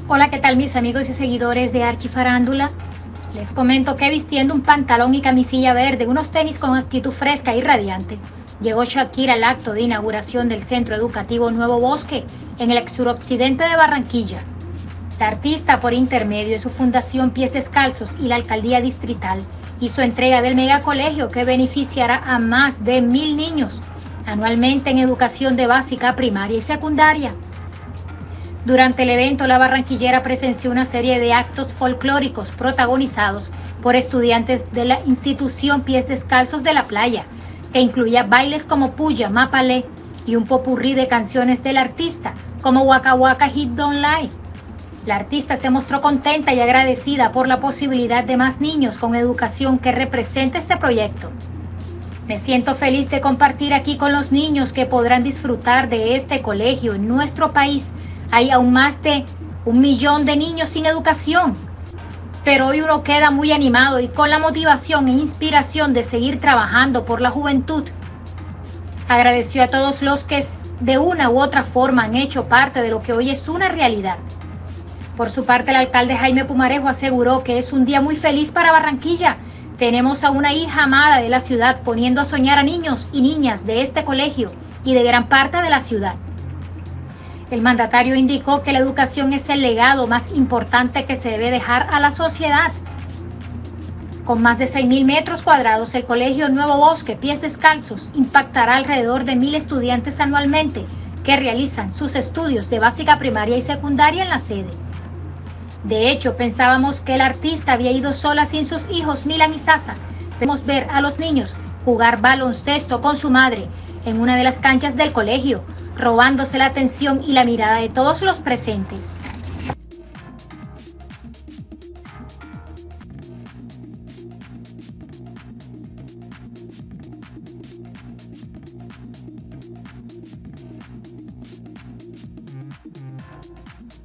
Hola, ¿qué tal mis amigos y seguidores de Archifarándula? Les comento que vistiendo un pantalón y camisilla verde, unos tenis con actitud fresca y radiante, llegó Shakira al acto de inauguración del Centro Educativo Nuevo Bosque en el suroccidente de Barranquilla. La artista, por intermedio de su fundación Pies Descalzos y la alcaldía distrital, hizo entrega del megacolegio que beneficiará a más de 1000 niños anualmente en educación de básica, primaria y secundaria. Durante el evento, la barranquillera presenció una serie de actos folclóricos protagonizados por estudiantes de la institución Pies Descalzos de la Playa, que incluía bailes como Puya, Mapalé y un popurrí de canciones del artista, como Waka Waka Hit Don't Lie. La artista se mostró contenta y agradecida por la posibilidad de más niños con educación que representa este proyecto. Me siento feliz de compartir aquí con los niños que podrán disfrutar de este colegio en nuestro país. Hay aún más de 1 millón de niños sin educación, pero hoy uno queda muy animado y con la motivación e inspiración de seguir trabajando por la juventud. Agradeció a todos los que de una u otra forma han hecho parte de lo que hoy es una realidad. Por su parte, el alcalde Jaime Pumarejo aseguró que es un día muy feliz para Barranquilla. Tenemos a una hija amada de la ciudad poniendo a soñar a niños y niñas de este colegio y de gran parte de la ciudad. El mandatario indicó que la educación es el legado más importante que se debe dejar a la sociedad. Con más de 6.000 metros cuadrados, el Colegio Nuevo Bosque Pies Descalzos impactará alrededor de 1000 estudiantes anualmente que realizan sus estudios de básica, primaria y secundaria en la sede. De hecho, pensábamos que el artista había ido sola sin sus hijos Milan y Sasa. Podemos ver a los niños jugar baloncesto con su madre en una de las canchas del colegio, robándose la atención y la mirada de todos los presentes.